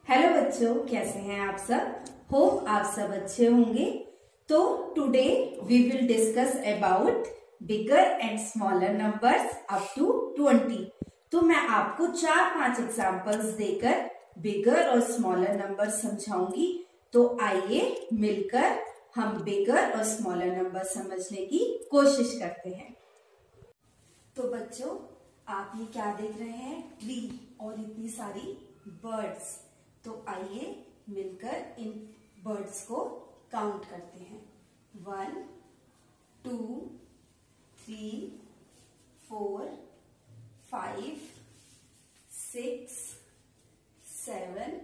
Hello बच्चों, कैसे हैं आप सब। होप आप सब अच्छे होंगे। तो today we will discuss about bigger and smaller numbers up to 20। तो मैं आपको 4-5 एग्जांपल्स देकर बिगर और स्मॉलर नंबर समझाऊंगी। तो आइए मिलकर हम बिगर और स्मॉलर नंबर समझने की कोशिश करते हैं। तो बच्चों, आप ये क्या देख रहे हैं? ट्री और इतनी सारी बर्ड्स। तो आइए मिलकर इन बर्ड्स को काउंट करते हैं। 1 2 3 4 5 6 7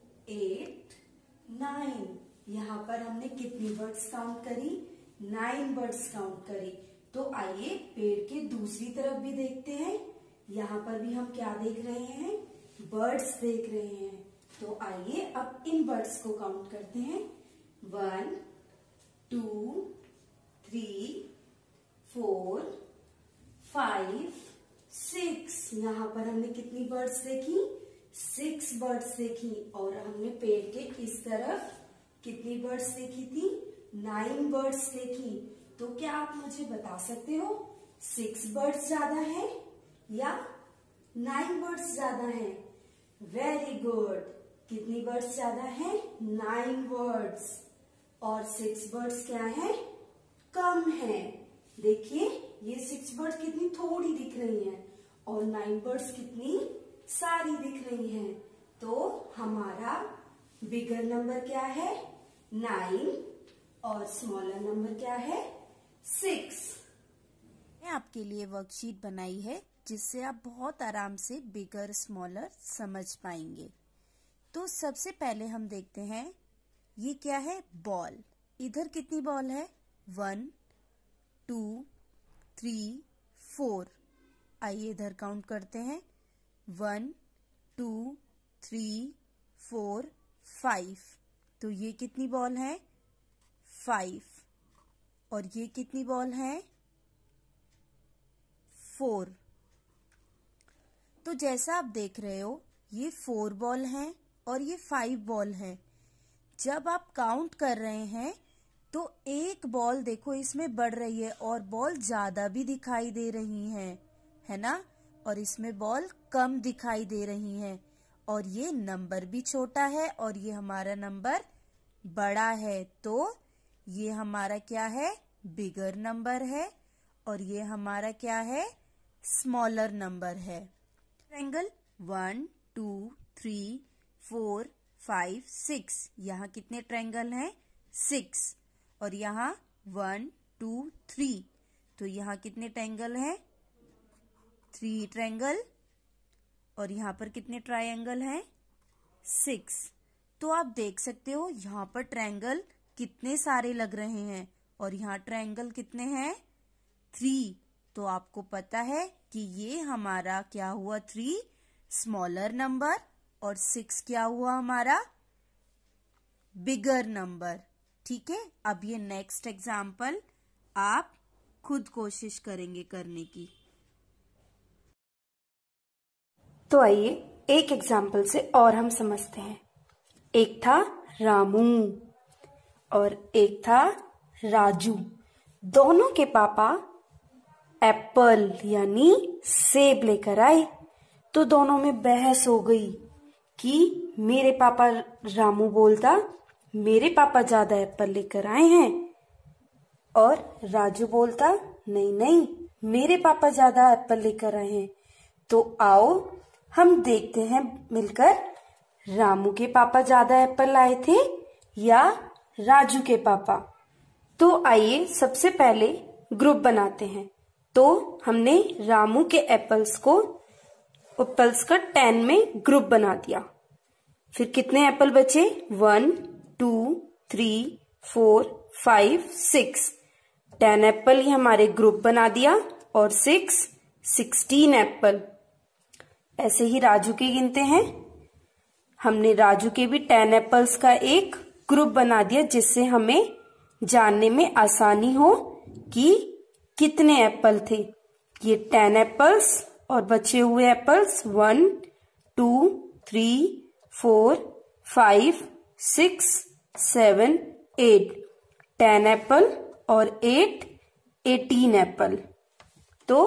8 9। यहाँ पर हमने कितनी बर्ड्स काउंट करी? 9 बर्ड्स काउंट करी। तो आइए पेड़ के दूसरी तरफ भी देखते हैं। यहाँ पर भी हम क्या देख रहे हैं? बर्ड्स देख रहे हैं। तो आइए अब इन बर्ड्स को काउंट करते हैं। 1 2 3 4 5 6। यहाँ पर हमने कितनी बर्ड्स देखी? 6 बर्ड्स देखी। और हमने पेड़ के इस तरफ कितनी बर्ड्स देखी थी? 9 बर्ड्स देखी। तो क्या आप मुझे बता सकते हो 6 बर्ड्स ज्यादा है या 9 बर्ड्स ज्यादा है? Very good. कितनी बर्ड्स ज्यादा है? 9 बर्ड्स। और 6 बर्ड्स क्या है? कम है। देखिए ये 6 बर्ड्स कितनी थोड़ी दिख रही हैं और 9 बर्ड्स कितनी सारी दिख रही हैं। तो हमारा बिगर नंबर क्या है? 9 और स्मॉलर नंबर क्या है? 6। मैंने आपके लिए वर्कशीट बनाई है जिससे आप बहुत आराम से बिगर स्मॉलर समझ पाएंगे। तो सबसे पहले हम देखते हैं ये क्या है? बॉल। इधर कितनी बॉल है? 1 2 3 4। आइए इधर काउंट करते हैं। 1 2 3 4 5। तो ये कितनी बॉल है? 5। और ये कितनी बॉल है? 4। तो जैसा आप देख रहे हो ये 4 बॉल हैं और ये 5 बॉल है। जब आप काउंट कर रहे हैं तो एक बॉल देखो इसमें बढ़ रही है और बॉल ज्यादा भी दिखाई दे रही है ना? और इसमें बॉल कम दिखाई दे रही हैं। और ये नंबर भी छोटा है और ये हमारा नंबर बड़ा है। तो ये हमारा क्या है? बिगर नंबर है। और ये हमारा क्या है? स्मॉलर नंबर है। ट्रायंगल 1 2 3 4 5 6। यहाँ कितने ट्रायंगल हैं? 6। और यहाँ 1 2 3। तो यहाँ कितने ट्रायंगल हैं? 3 ट्रायंगल। और यहाँ पर कितने ट्रायंगल हैं? 6। तो आप देख सकते हो यहाँ पर ट्रायंगल कितने सारे लग रहे हैं और यहाँ ट्रायंगल कितने हैं? 3। तो आपको पता है कि ये हमारा क्या हुआ? 3 स्मॉलर नंबर और 6 क्या हुआ? हमारा बिगर नंबर। ठीक है। अब ये नेक्स्ट एग्जाम्पल आप खुद कोशिश करेंगे करने की। तो आइए एक एग्जाम्पल से और हम समझते हैं। एक था रामू और एक था राजू। दोनों के पापा एप्पल यानी सेब लेकर आए। तो दोनों में बहस हो गई कि मेरे पापा, रामू बोलता मेरे पापा ज्यादा एप्पल लेकर आए हैं और राजू बोलता नहीं नहीं मेरे पापा ज्यादा एप्पल लेकर आए हैं। तो आओ हम देखते हैं मिलकर रामू के पापा ज्यादा एप्पल लाए थे या राजू के पापा। तो आइए सबसे पहले ग्रुप बनाते हैं। तो हमने रामू के एप्पल्स का 10 में ग्रुप बना दिया। फिर कितने एप्पल बचे? 1 2 3 4 5 6। 10 एप्पल ही हमारे ग्रुप बना दिया और 6 16 एप्पल। ऐसे ही राजू के गिनते हैं। हमने राजू के भी 10 एप्पल्स का एक ग्रुप बना दिया जिससे हमें जानने में आसानी हो कि कितने एप्पल थे। ये 10 एप्पल्स और बचे हुए एप्पल्स 1 2 3 4 5, 6, 7, 8 10 एप्पल और 8 18 एप्पल। तो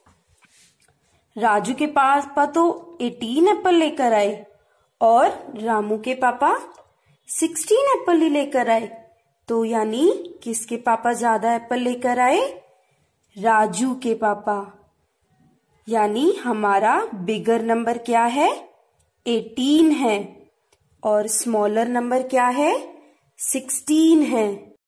राजू के पापा तो 18 एप्पल लेकर आए और रामू के पापा 16 एप्पल ही लेकर आए। तो यानी किसके पापा ज्यादा एप्पल लेकर आए? राजू के पापा। यानी हमारा बिगर नंबर क्या है? 18 है और स्मॉलर नंबर क्या है? 16 है।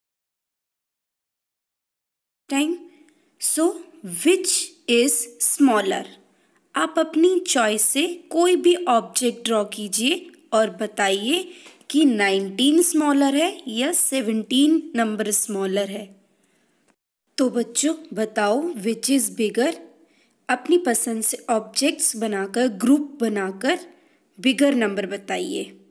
Time. So which is smaller? आप अपनी चॉइस से कोई भी ऑब्जेक्ट ड्रॉ कीजिए और बताइए कि 19 स्मॉलर है या 17 नंबर स्मॉलर है। तो बच्चों बताओ विच इज बिगर। अपनी पसंद से ऑब्जेक्ट्स बनाकर ग्रुप बनाकर बिगर नंबर बताइए।